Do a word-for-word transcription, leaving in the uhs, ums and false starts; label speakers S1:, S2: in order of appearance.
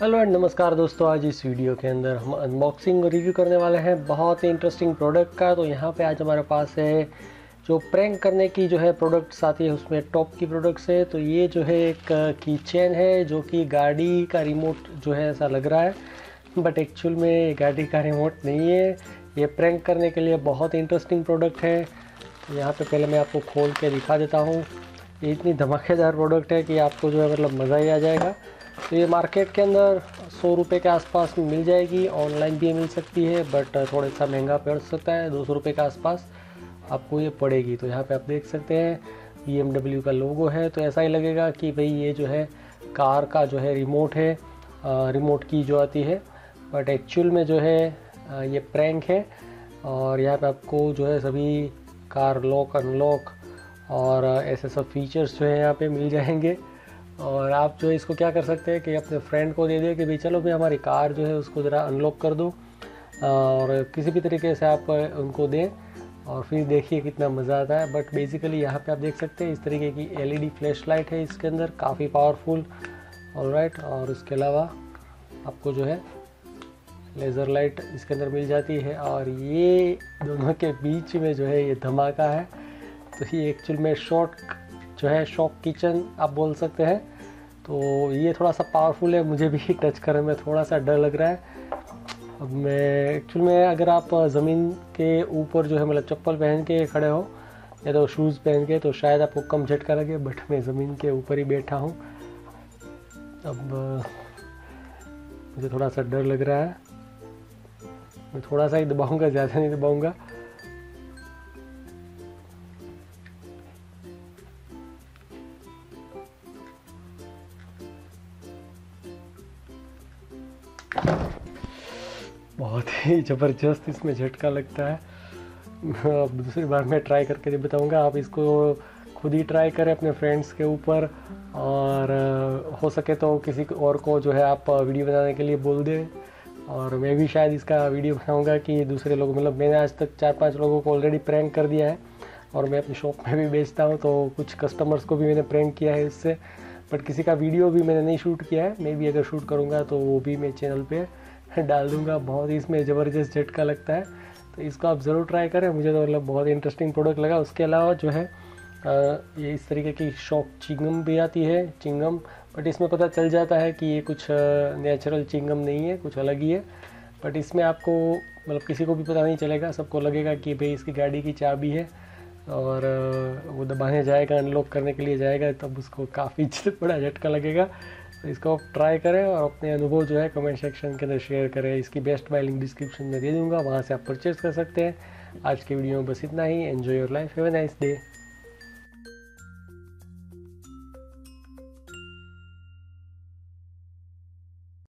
S1: Hello and नमस्कार दोस्तों। आज इस वीडियो के अंदर हम अनबॉक्सिंग और रिव्यू करने वाले हैं बहुत ही इंटरेस्टिंग प्रोडक्ट का। तो यहाँ पे आज हमारे पास है जो प्रैंक करने की जो है प्रोडक्ट्स आती है, उसमें टॉप की प्रोडक्ट्स है। तो ये जो है एक की चेन है जो कि गाड़ी का रिमोट जो है ऐसा लग रहा है, बट एक्चुअल में गाड़ी का रिमोट नहीं है। ये प्रैंक करने के लिए बहुत ही इंटरेस्टिंग प्रोडक्ट है। तो यहाँ पे पहले मैं आपको खोल के दिखा देता हूँ। ये इतनी धमाकेदार प्रोडक्ट है कि आपको जो है मतलब मज़ा ही आ जाएगा। तो ये मार्केट के अंदर सौ रुपये के आसपास में मिल जाएगी, ऑनलाइन भी मिल सकती है, बट थोड़ा सा महंगा पड़ सकता है। दो सौ रुपये के आसपास आपको ये पड़ेगी। तो यहाँ पे आप देख सकते हैं बी एम डब्ल्यू का लोगो है। तो ऐसा ही लगेगा कि भाई ये जो है कार का जो है रिमोट है, रिमोट की जो आती है, बट एक्चुअल में जो है ये प्रैंक है। और यहाँ पे आपको जो है सभी कार लॉक अनलॉक और ऐसे सब फीचर्स जो है यहाँ पे मिल जाएंगे। और आप जो है इसको क्या कर सकते हैं कि अपने फ्रेंड को दे दें कि भाई चलो भाई हमारी कार जो है उसको ज़रा अनलॉक कर दो, और किसी भी तरीके से आप उनको दें और फिर देखिए कितना मज़ा आता है। बट बेसिकली यहाँ पे आप देख सकते हैं इस तरीके की L E D flash light है इसके अंदर, काफ़ी पावरफुल। ऑलराइट, और उसके अलावा आपको जो है लेज़र लाइट इसके अंदर मिल जाती है। और ये दोनों के बीच में जो है ये धमाका है। तो ये एक्चुअल में शॉर्ट जो है शॉक किचन आप बोल सकते हैं। तो ये थोड़ा सा पावरफुल है, मुझे भी टच करने में थोड़ा सा डर लग रहा है। अब मैं एक्चुअल में अगर आप ज़मीन के ऊपर जो है मतलब चप्पल पहन के खड़े हो या तो शूज़ पहन के, तो शायद आपको कम झटका लगे, बट मैं ज़मीन के ऊपर ही बैठा हूँ। अब मुझे थोड़ा सा डर लग रहा है। मैं थोड़ा सा ही दबाऊँगा, ज़्यादा नहीं दबाऊँगा। बहुत ही ज़बरदस्त इसमें झटका लगता है। अब दूसरी बार मैं ट्राई करके भी बताऊंगा। आप इसको खुद ही ट्राई करें अपने फ्रेंड्स के ऊपर, और हो सके तो किसी और को जो है आप वीडियो बनाने के लिए बोल दें। और मैं भी शायद इसका वीडियो बनाऊंगा कि दूसरे लोग, मतलब मैंने आज तक चार पांच लोगों को ऑलरेडी प्रैंक कर दिया है और मैं अपनी शॉप में भी बेचता हूँ, तो कुछ कस्टमर्स को भी मैंने प्रैंक किया है इससे। बट किसी का वीडियो भी मैंने नहीं शूट किया है। मैं भी अगर शूट करूँगा तो वो भी मैं चैनल पे डाल दूंगा। बहुत ही इसमें ज़बरदस्त झटका लगता है, तो इसको आप ज़रूर ट्राई करें। मुझे तो मतलब बहुत इंटरेस्टिंग प्रोडक्ट लगा। उसके अलावा जो है आ, ये इस तरीके की शॉक चिंगम भी आती है, चिंगम, बट इसमें पता चल जाता है कि ये कुछ नेचुरल चिंगम नहीं है, कुछ अलग ही है। बट इसमें आपको मतलब किसी को भी पता नहीं चलेगा, सबको लगेगा कि भाई इसकी गाड़ी की चाबी है, और वो दबाने जाएगा, अनलॉक करने के लिए जाएगा, तब उसको काफ़ी बड़ा झटका लगेगा। तो इसको आप ट्राई करें और अपने अनुभव जो है कमेंट सेक्शन के अंदर शेयर करें। इसकी बेस्ट बाय लिंक डिस्क्रिप्शन में दे दूंगा, वहाँ से आप परचेज़ कर सकते हैं। आज के वीडियो में बस इतना ही। Enjoy your life, have a nice day.